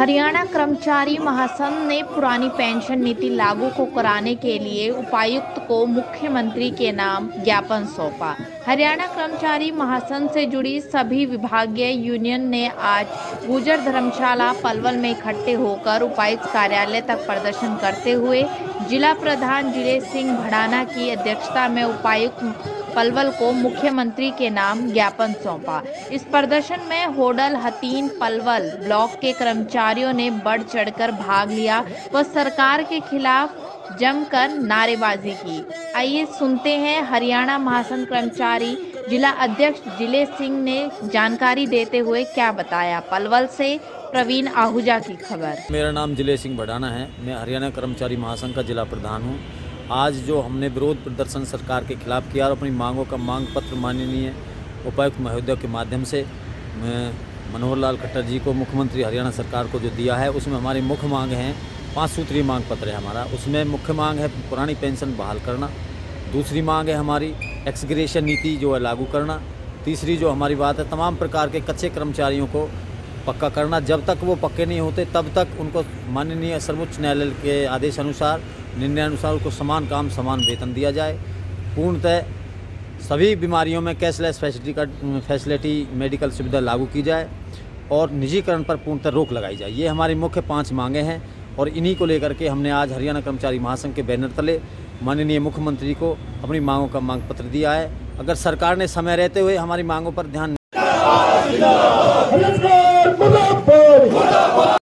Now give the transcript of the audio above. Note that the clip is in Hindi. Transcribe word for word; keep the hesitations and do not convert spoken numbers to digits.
हरियाणा कर्मचारी महासंघ ने पुरानी पेंशन नीति लागू को कराने के लिए उपायुक्त को मुख्यमंत्री के नाम ज्ञापन सौंपा। हरियाणा कर्मचारी महासंघ से जुड़ी सभी विभागीय यूनियन ने आज गुर्जर धर्मशाला पलवल में इकट्ठे होकर उपायुक्त कार्यालय तक प्रदर्शन करते हुए जिला प्रधान जिलेश सिंह भड़ाना की अध्यक्षता में उपायुक्त पलवल को मुख्यमंत्री के नाम ज्ञापन सौंपा। इस प्रदर्शन में होडल हतीन पलवल ब्लॉक के कर्मचारियों ने बढ़ चढ़कर भाग लिया व सरकार के खिलाफ जमकर नारेबाजी की। आइए सुनते हैं हरियाणा महासंघ कर्मचारी जिला अध्यक्ष जिलेश सिंह ने जानकारी देते हुए क्या बताया। पलवल से प्रवीण आहूजा की खबर। मेरा नाम जिलेश सिंह भड़ाना है। मैं हरियाणा कर्मचारी महासंघ का जिला प्रधान हूँ। आज जो हमने विरोध प्रदर्शन सरकार के खिलाफ किया और अपनी मांगों का मांग पत्र माननीय उपायुक्त महोदय के माध्यम से मनोहर लाल खट्टर जी को मुख्यमंत्री हरियाणा सरकार को जो दिया है, उसमें हमारी मुख्य मांग है, पाँच सूत्रीय मांग पत्र है हमारा। उसमें मुख्य मांग है पुरानी पेंशन बहाल करना, दूसरी मांग है हमारी एक्सग्रेशन नीति जो है लागू करना, तीसरी जो हमारी बात है तमाम प्रकार के कच्चे कर्मचारियों को पक्का करना। जब तक वो पक्के नहीं होते तब तक उनको माननीय सर्वोच्च न्यायालय के आदेश अनुसार निर्णय अनुसार उनको समान काम समान वेतन दिया जाए। पूर्णतः सभी बीमारियों में कैशलेस फैसिलिटी का फैसिलिटी मेडिकल सुविधा लागू की जाए और निजीकरण पर पूर्णतः रोक लगाई जाए। ये हमारी मुख्य पांच मांगे हैं और इन्हीं को लेकर के हमने आज हरियाणा कर्मचारी महासंघ के बैनर तले माननीय मुख्यमंत्री को अपनी मांगों का मांग पत्र दिया है। अगर सरकार ने समय रहते हुए हमारी मांगों पर ध्यान